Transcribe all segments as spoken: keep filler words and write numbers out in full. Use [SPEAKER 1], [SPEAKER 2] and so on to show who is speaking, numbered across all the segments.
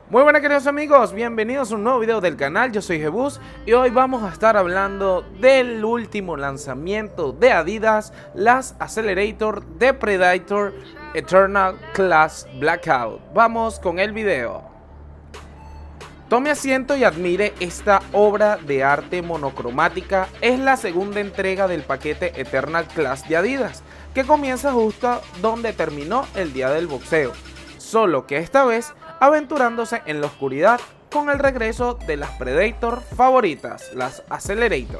[SPEAKER 1] Muy buenas queridos amigos, bienvenidos a un nuevo video del canal. Yo soy Jebus y hoy vamos a estar hablando del último lanzamiento de Adidas, las Accelerator de Predator Eternal Class Blackout. Vamos con el video. Tome asiento y admire esta obra de arte monocromática. Es la segunda entrega del paquete Eternal Class de Adidas, que comienza justo donde terminó el día del boxeo, solo que esta vez aventurándose en la oscuridad con el regreso de las Predator favoritas, las Accelerator.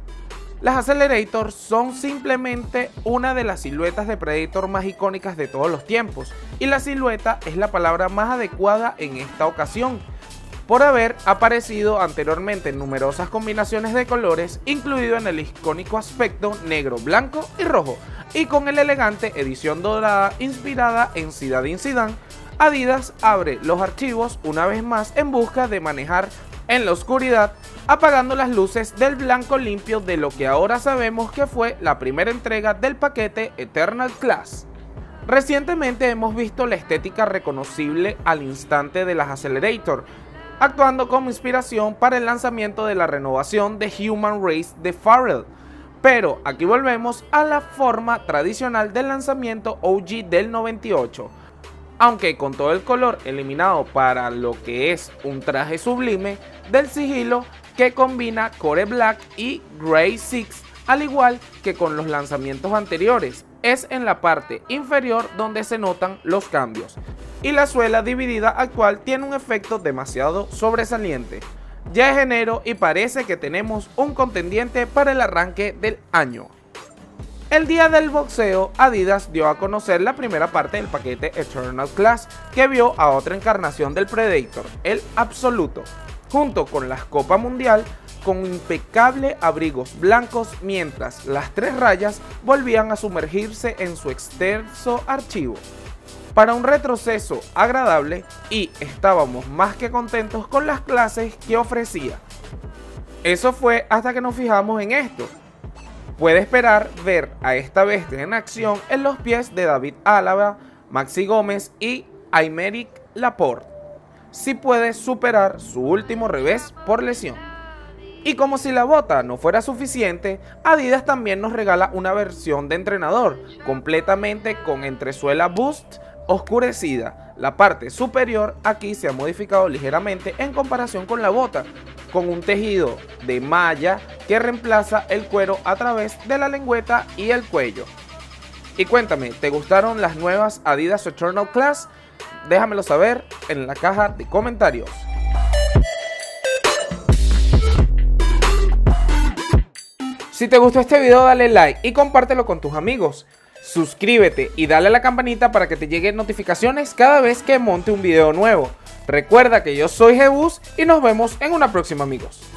[SPEAKER 1] Las Accelerator son simplemente una de las siluetas de Predator más icónicas de todos los tiempos, y la silueta es la palabra más adecuada en esta ocasión, por haber aparecido anteriormente en numerosas combinaciones de colores, incluido en el icónico aspecto negro, blanco y rojo, y con el elegante edición dorada inspirada en Zinedine Zidane. Adidas abre los archivos una vez más en busca de manejar en la oscuridad, apagando las luces del blanco limpio de lo que ahora sabemos que fue la primera entrega del paquete Eternal Class. Recientemente hemos visto la estética reconocible al instante de las Accelerator, actuando como inspiración para el lanzamiento de la renovación de Human Race de Pharrell. Pero aquí volvemos a la forma tradicional del lanzamiento O G del noventa y ocho. Aunque con todo el color eliminado para lo que es un traje sublime del sigilo que combina Core Black y Grey seis, al igual que con los lanzamientos anteriores. Es en la parte inferior donde se notan los cambios, y la suela dividida actual tiene un efecto demasiado sobresaliente. Ya es enero y parece que tenemos un contendiente para el arranque del año. El día del boxeo, Adidas dio a conocer la primera parte del paquete Eternal Class, que vio a otra encarnación del Predator, el Absoluto, junto con la Copa Mundial, con impecables abrigos blancos, mientras las tres rayas volvían a sumergirse en su extenso archivo. Para un retroceso agradable, y estábamos más que contentos con las clases que ofrecía. Eso fue hasta que nos fijamos en esto. Puede esperar ver a esta bestia en acción en los pies de David Alaba, Maxi Gómez y Aymeric Laporte, si puede superar su último revés por lesión. Y como si la bota no fuera suficiente, Adidas también nos regala una versión de entrenador, completamente con entresuela Boost oscurecida. La parte superior aquí se ha modificado ligeramente en comparación con la bota, con un tejido de malla que reemplaza el cuero a través de la lengüeta y el cuello. Y cuéntame, ¿te gustaron las nuevas Adidas Eternal Class? Déjamelo saber en la caja de comentarios. Si te gustó este video, dale like y compártelo con tus amigos. Suscríbete y dale a la campanita para que te lleguen notificaciones cada vez que monte un video nuevo. Recuerda que yo soy Jebus y nos vemos en una próxima, amigos.